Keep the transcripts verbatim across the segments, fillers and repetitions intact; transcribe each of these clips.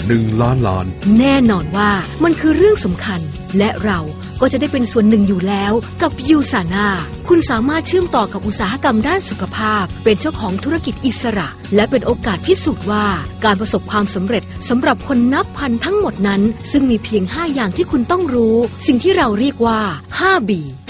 หนึ่งล้านล้านแน่นอนว่ามันคือเรื่องสำคัญและเราก็จะได้เป็นส่วนหนึ่งอยู่แล้วกับยูซาน่าคุณสามารถเชื่อมต่อกับอุตสาหกรรมด้านสุขภาพเป็นเจ้าของธุรกิจอิสระและเป็นโอกาสพิสูจน์ว่าการประสบความสำเร็จสำหรับคนนับพันทั้งหมดนั้นซึ่งมีเพียงห้าอย่างที่คุณต้องรู้สิ่งที่เราเรียกว่า ห้า บี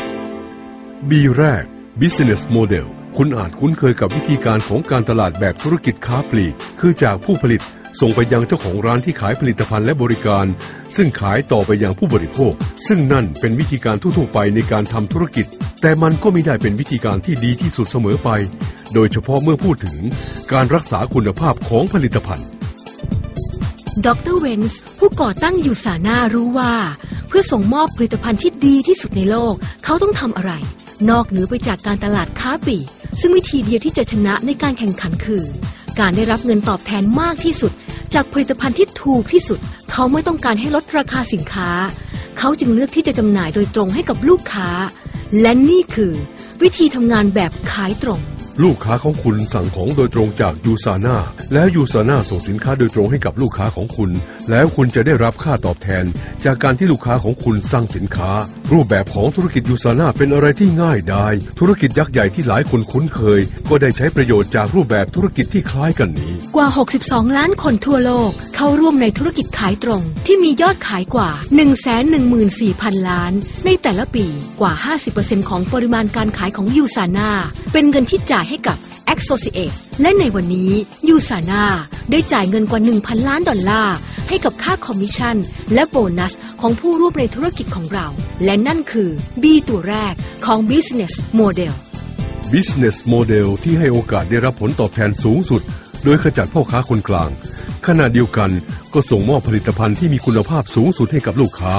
B แรก Business Model คุณอาจคุ้นเคยกับวิธีการของการตลาดแบบธุรกิจค้าปลีกคือจากผู้ผลิตส่งไปยังเจ้าของร้านที่ขายผลิตภัณฑ์และบริการซึ่งขายต่อไปยังผู้บริโภคซึ่งนั่นเป็นวิธีการทั่วๆไปในการทำธุรกิจแต่มันก็ไม่ได้เป็นวิธีการที่ดีที่สุดเสมอไปโดยเฉพาะเมื่อพูดถึงการรักษาคุณภาพของผลิตภัณฑ์ดร.เวนส์ผู้ก่อตั้งยูซาน่ารู้ว่าเพื่อส่งมอบผลิตภัณฑ์ที่ดีที่สุดในโลกเขาต้องทำอะไรนอกเหนือไปจากการตลาดค้าปลีกซึ่งวิธีเดียวที่จะชนะในการแข่งขันคือการได้รับเงินตอบแทนมากที่สุดจากผลิตภัณฑ์ที่ถูกที่สุดเขาไม่ต้องการให้ลดราคาสินค้าเขาจึงเลือกที่จะจำหน่ายโดยตรงให้กับลูกค้าและนี่คือวิธีทำงานแบบขายตรงลูกค้าของคุณสั่งของโดยตรงจากยูซาน่าแล้วยูซาน่าส่งสินค้าโดยตรงให้กับลูกค้าของคุณแล้วคุณจะได้รับค่าตอบแทนจากการที่ลูกค้าของคุณสั่งสินค้ารูปแบบของธุรกิจยูซาน่าเป็นอะไรที่ง่ายดายธุรกิจยักษ์ใหญ่ที่หลายคนคุ้นเคยก็ได้ใช้ประโยชน์จากรูปแบบธุรกิจที่คล้ายกันนี้กว่าหกสิบสองล้านคนทั่วโลกเข้าร่วมในธุรกิจขายตรงที่มียอดขายกว่า หนึ่งแสนหนึ่งหมื่นสี่พัน ล้านในแต่ละปีกว่า ห้าสิบเปอร์เซ็นต์ ของปริมาณการขายของยูซาน่าเป็นเงินที่จ่ายให้กับAssociates และในวันนี้ยูซาน่าได้จ่ายเงินกว่า หนึ่งพัน ล้านดอลลาร์ให้กับค่าคอมมิชชั่นและโบนัสของผู้ร่วมในธุรกิจของเราและนั่นคือ B ตัวแรกของ Business Model Business Model ที่ให้โอกาสได้รับผลตอบแทนสูงสุดโดยขจัดพ่อค้าคนกลางขณะเดียวกันก็ส่งมอบผลิตภัณฑ์ที่มีคุณภาพสูงสุดให้กับลูกค้า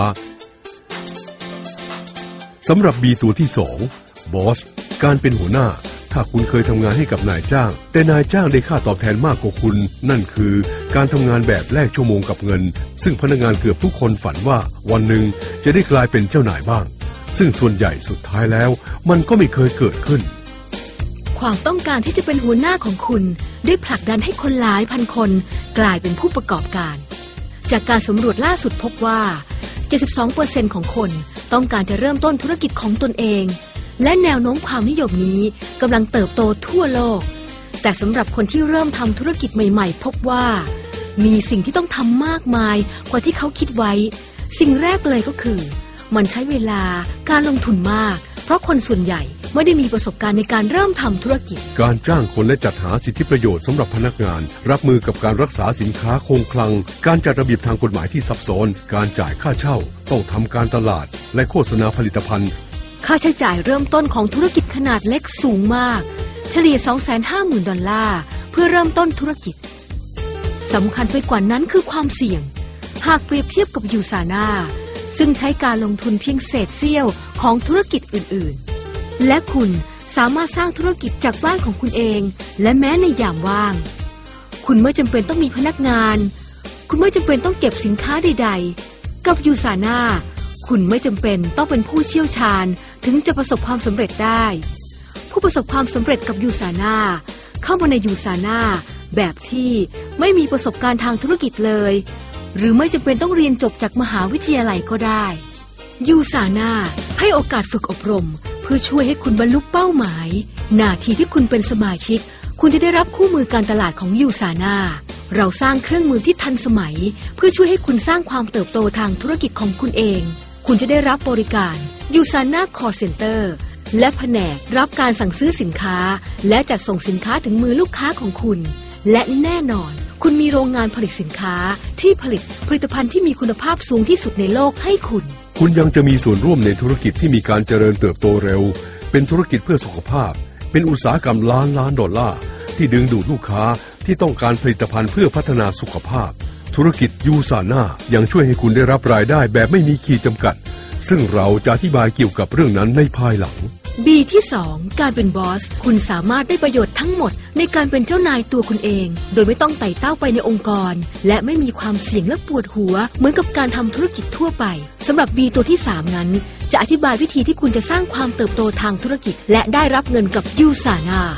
สำหรับ B ตัวที่สอง Boss การเป็นหัวหน้าถ้าคุณเคยทำงานให้กับนายจ้างแต่นายจ้างได้ค่าตอบแทนมากกว่าคุณนั่นคือการทำงานแบบแลกชั่วโมงกับเงินซึ่งพนักงานเกือบทุกคนฝันว่าวันหนึ่งจะได้กลายเป็นเจ้านายบ้างซึ่งส่วนใหญ่สุดท้ายแล้วมันก็ไม่เคยเกิดขึ้นความต้องการที่จะเป็นหัวหน้าของคุณได้ผลักดันให้คนหลายพันคนกลายเป็นผู้ประกอบการจากการสำรวจล่าสุดพบว่า เจ็ดสิบสองเปอร์เซ็นต์ ของคนต้องการจะเริ่มต้นธุรกิจของตนเองและแนวโน้มความนิยมนี้กำลังเติบโตทั่วโลกแต่สำหรับคนที่เริ่มทำธุรกิจใหม่ๆพบว่ามีสิ่งที่ต้องทำมากมายกว่าที่เขาคิดไว้สิ่งแรกเลยก็คือมันใช้เวลาการลงทุนมากเพราะคนส่วนใหญ่ไม่ได้มีประสบการณ์ในการเริ่มทำธุรกิจการจ้างคนและจัดหาสิทธิประโยชน์สำหรับพนักงานรับมือกับการรักษาสินค้าคงคลังการจัดระเบียบทางกฎหมายที่ซับซ้อนการจ่ายค่าเช่าต้องทำการตลาดและโฆษณาผลิตภัณฑ์ค่าใช้จ่ายเริ่มต้นของธุรกิจขนาดเล็กสูงมากเฉลี่ย สองแสนห้าหมื่น ดอลลาร์เพื่อเริ่มต้นธุรกิจสำคัญไปกว่านั้นคือความเสี่ยงหากเปรียบเทียบกับยูซาน่าซึ่งใช้การลงทุนเพียงเศษเสี้ยวของธุรกิจอื่นๆและคุณสามารถสร้างธุรกิจจากบ้านของคุณเองและแม้ในยามว่างคุณไม่จำเป็นต้องมีพนักงานคุณไม่จำเป็นต้องเก็บสินค้าใดๆกับยูซาน่าคุณไม่จำเป็นต้องเป็นผู้เชี่ยวชาญถึงจะประสบความสำเร็จได้ผู้ประสบความสำเร็จกับยูซาน่าเข้ามาในยูซาน่าแบบที่ไม่มีประสบการณ์ทางธุรกิจเลยหรือไม่จำเป็นต้องเรียนจบจากมหาวิทยาลัยก็ได้ยูซาน่าให้โอกาสฝึกอบรมเพื่อช่วยให้คุณบรรลุเป้าหมายนาทีที่คุณเป็นสมาชิกคุณจะได้รับคู่มือการตลาดของยูซาน่าเราสร้างเครื่องมือที่ทันสมัยเพื่อช่วยให้คุณสร้างความเติบโตทางธุรกิจของคุณเองคุณจะได้รับบริการยูซาน่าคอลเซ็นเตอร์และแผนกรับการสั่งซื้อสินค้าและจัดส่งสินค้าถึงมือลูกค้าของคุณและแน่นอนคุณมีโรงงานผลิตสินค้าที่ผลิตผลิตภัณฑ์ที่มีคุณภาพสูงที่สุดในโลกให้คุณคุณยังจะมีส่วนร่วมในธุรกิจที่มีการเจริญเติบโตเร็วเป็นธุรกิจเพื่อสุขภาพเป็นอุตสาหกรรมล้านล้านดอลลาร์ที่ดึงดูดลูกค้าที่ต้องการผลิตภัณฑ์เพื่อพัฒนาสุขภาพธุรกิจยูซาน่ายังช่วยให้คุณได้รับรายได้แบบไม่มีขีดจำกัดซึ่งเราจะอธิบายเกี่ยวกับเรื่องนั้นในภายหลัง B ที่สองการเป็นบอสคุณสามารถได้ประโยชน์ทั้งหมดในการเป็นเจ้านายตัวคุณเองโดยไม่ต้องไต่เต้าไปในองค์กรและไม่มีความเสี่ยงและปวดหัวเหมือนกับการทำธุรกิจทั่วไปสำหรับ B ตัวที่สามนั้นจะอธิบายวิธีที่คุณจะสร้างความเติบโตทางธุรกิจและได้รับเงินกับยูซาน่า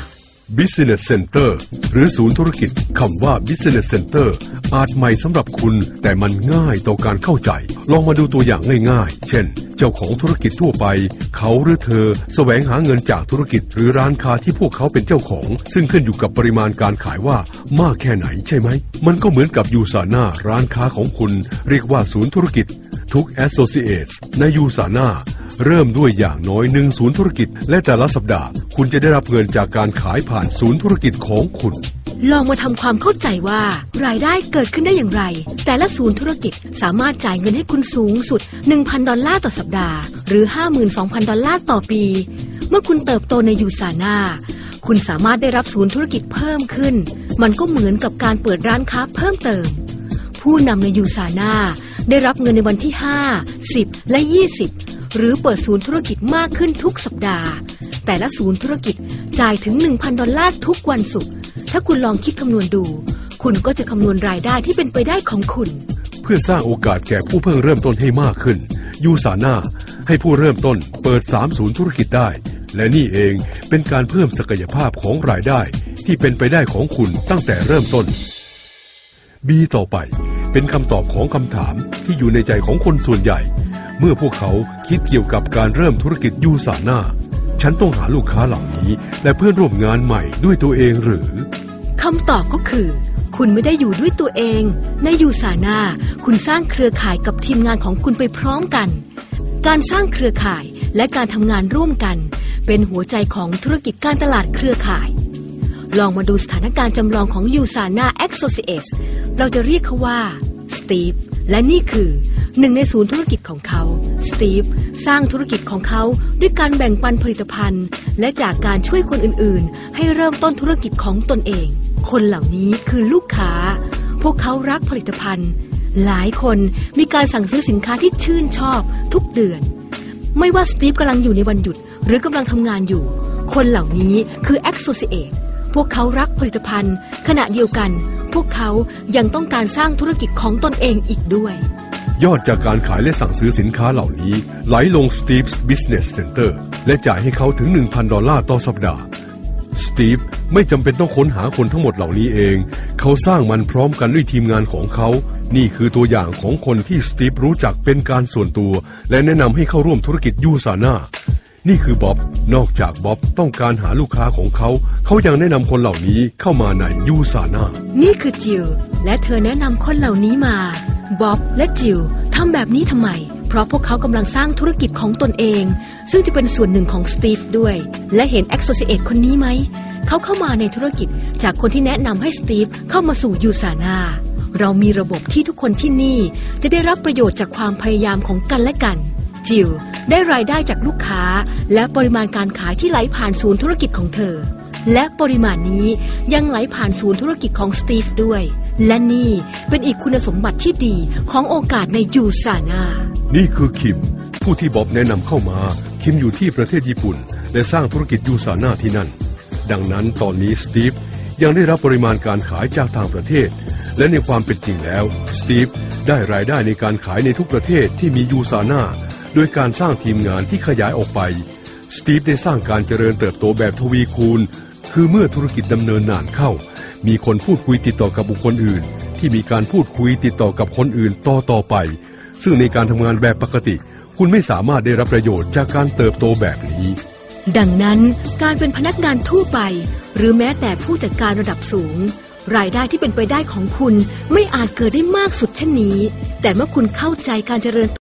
Business Center หรือศูนย์ธุรกิจคำว่า Business Center อาจใหม่สำหรับคุณแต่มันง่ายต่อการเข้าใจลองมาดูตัวอย่างง่ายๆเช่นเจ้าของธุรกิจทั่วไปเขาหรือเธอแสวงหาเงินจากธุรกิจหรือร้านค้าที่พวกเขาเป็นเจ้าของซึ่งขึ้นอยู่กับปริมาณการขายว่ามากแค่ไหนใช่ไหมมันก็เหมือนกับยูซาน่าร้านค้าของคุณเรียกว่าศูนย์ธุรกิจทุก Associates ในยูซาน่าเริ่มด้วยอย่างน้อยหนึ่งศูนย์ธุรกิจและแต่ละสัปดาห์คุณจะได้รับเงินจากการขายผ่านศูนย์ธุรกิจของคุณลองมาทำความเข้าใจว่ารายได้เกิดขึ้นได้อย่างไรแต่ละศูนย์ธุรกิจสามารถจ่ายเงินให้คุณสูงสุด หนึ่งพัน ดอลลาร์ต่อสัปดาห์หรือ ห้าหมื่นสองพัน ดอลลาร์ต่อปีเมื่อคุณเติบโตในยูซาน่าคุณสามารถได้รับศูนย์ธุรกิจเพิ่มขึ้นมันก็เหมือนกับการเปิดร้านค้าเพิ่มเติมผู้นำในยูซาน่าได้รับเงินในวันที่ห้า สิบและยี่สิบหรือเปิดศูนย์ธุรกิจมากขึ้นทุกสัปดาห์แต่ละศูนย์ธุรกิจจ่ายถึง หนึ่งพัน ดอลลาร์ทุกวันศุกร์ถ้าคุณลองคิดคำนวณดูคุณก็จะคำนวณรายได้ที่เป็นไปได้ของคุณเพื่อสร้างโอกาสแก่ผู้เพิ่งเริ่มต้นให้มากขึ้นยูซาน่าให้ผู้เริ่มต้นเปิดสามศูนย์ธุรกิจได้และนี่เองเป็นการเพิ่มศักยภาพของรายได้ที่เป็นไปได้ของคุณตั้งแต่เริ่มต้น B ต่อไปเป็นคำตอบของคำถามที่อยู่ในใจของคนส่วนใหญ่เมื่อพวกเขาคิดเกี่ยวกับการเริ่มธุรกิจยูซาน่าฉันต้องหาลูกค้าเหล่านี้และเพื่อนร่วมงานใหม่ด้วยตัวเองหรือคำตอบก็คือคุณไม่ได้อยู่ด้วยตัวเองในยูซาน่าคุณสร้างเครือข่ายกับทีมงานของคุณไปพร้อมกันการสร้างเครือข่ายและการทำงานร่วมกันเป็นหัวใจของธุรกิจการตลาดเครือข่ายลองมาดูสถานการณ์จำลองของยูซาน่า Associates เราจะเรียกเขาว่าสตีฟและนี่คือหนึ่งในศูนย์ธุรกิจของเขาสตีฟสร้างธุรกิจของเขาด้วยการแบ่งปันผลิตภัณฑ์และจากการช่วยคนอื่นๆให้เริ่มต้นธุรกิจของตนเองคนเหล่านี้คือลูกค้าพวกเขารักผลิตภัณฑ์หลายคนมีการสั่งซื้อสินค้าที่ชื่นชอบทุกเดือนไม่ว่าสตีฟกำลังอยู่ในวันหยุดหรือกำลังทำงานอยู่คนเหล่านี้คือ Associate พวกเขารักผลิตภัณฑ์ขณะเดียวกันพวกเขายังต้องการสร้างธุรกิจของตนเองอีกด้วยยอดจากการขายและสั่งซื้อสินค้าเหล่านี้ไหลลง Steve's Business Center และจ่ายให้เขาถึง หนึ่งพัน ดอลลาร์ต่อสัปดาห์สตีฟไม่จำเป็นต้องค้นหาคนทั้งหมดเหล่านี้เองเขาสร้างมันพร้อมกันด้วยทีมงานของเขานี่คือตัวอย่างของคนที่สตีฟรู้จักเป็นการส่วนตัวและแนะนำให้เข้าร่วมธุรกิจยูซาน่านี่คือบ๊อบนอกจากบ๊อบต้องการหาลูกค้าของเขาเขายังแนะนำคนเหล่านี้เข้ามาในยูซาน่านี่คือจิลและเธอแนะนำคนเหล่านี้มาบ๊อบและจิลทำแบบนี้ทำไมเพราะพวกเขากำลังสร้างธุรกิจของตนเองซึ่งจะเป็นส่วนหนึ่งของสตีฟด้วยและเห็น Associate คนนี้ไหมเขาเข้ามาในธุรกิจจากคนที่แนะนำให้สตีฟเข้ามาสู่ยูซาน่าเรามีระบบที่ทุกคนที่นี่จะได้รับประโยชน์จากความพยายามของกันและกันจิลได้รายได้จากลูกค้าและปริมาณการขายที่ไหลผ่านศูนย์ธุรกิจของเธอและปริมาณนี้ยังไหลผ่านศูนย์ธุรกิจของสตีฟด้วยและนี่เป็นอีกคุณสมบัติที่ดีของโอกาสในยูซาน่านี่คือคิมผู้ที่บ๊อบแนะนำเข้ามาคิมอยู่ที่ประเทศญี่ปุ่นและสร้างธุรกิจยูซาน่าที่นั่นดังนั้นตอนนี้สตีฟยังได้รับปริมาณการขายจากต่างประเทศและในความเป็นจริงแล้วสตีฟได้รายได้ในการขายในทุกประเทศที่มียูซาน่าโดยการสร้างทีมงานที่ขยายออกไปสตีฟได้สร้างการเจริญเติบโตแบบทวีคูณคือเมื่อธุรกิจดำเนินนานเข้ามีคนพูดคุยติดต่อกับบุคคลอื่นที่มีการพูดคุยติดต่อกับคนอื่นต่อต่อไปซึ่งในการทำงานแบบปกติคุณไม่สามารถได้รับประโยชน์จากการเติบโตแบบนี้ดังนั้นการเป็นพนักงานทั่วไปหรือแม้แต่ผู้จัดการระดับสูงรายได้ที่เป็นไปได้ของคุณไม่อาจเกิดได้มากสุดเช่นนี้แต่เมื่อคุณเข้าใจการเจริญ